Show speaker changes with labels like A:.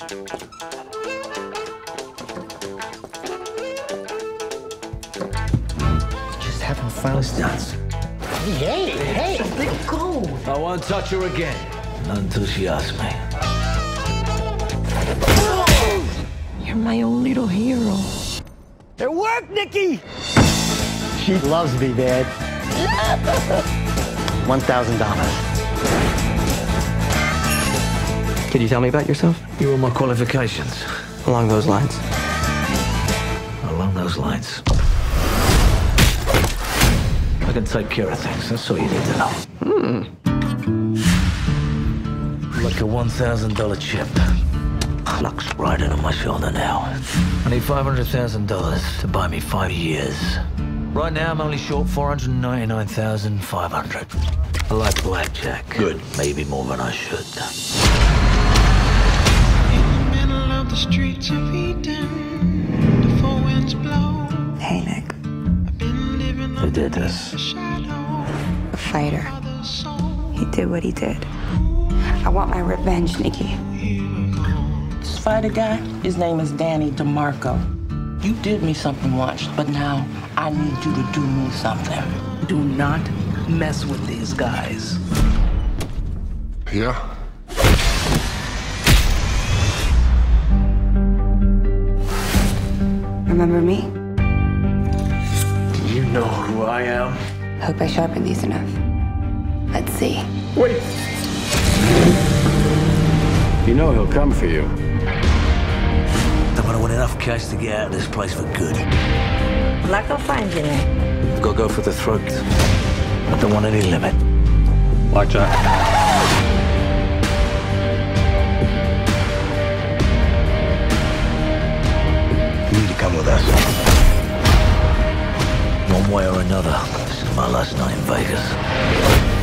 A: Just having fun.
B: Let's dance.
A: Hey, let go.
B: I won't touch her again. Not until she asks me.
C: You're my own little hero.
A: It worked, Nikki! She loves me, Dad. $1,000.
D: Could you tell me about yourself?
B: You want my qualifications?
D: Along those lines.
B: Along those lines. I can take care of things. That's all you need to know. Like a $1,000 chip. Plucks right into my shoulder now. I need $500,000 to buy me 5 years. Right now, I'm only short $499,500. I like blackjack. Good. Maybe more than I should.
E: In the middle of the streets of Eden, the four winds blow.
C: Hey, Nick.
E: I've been living
B: Who did this?
E: a shadow.
C: A fighter.
E: of the soul.
C: He did what he did. I want my revenge, Nikki.
F: This fighter guy, his name is Danny DeMarco. You did me something once, but now I need you to do me something. Do not mess with these guys.
G: Yeah?
C: Remember me?
B: Do you know who I am?
C: Hope I sharpened these enough. Let's see.
G: Wait! You know he'll come for you.
B: I'm gonna win enough cash to get out of this place for good.
C: Luck will find you, Nick.
B: I've got to go for the throat. I don't want any limit.
G: Blackjack.
B: You need to come with us. One way or another. This is my last night in Vegas.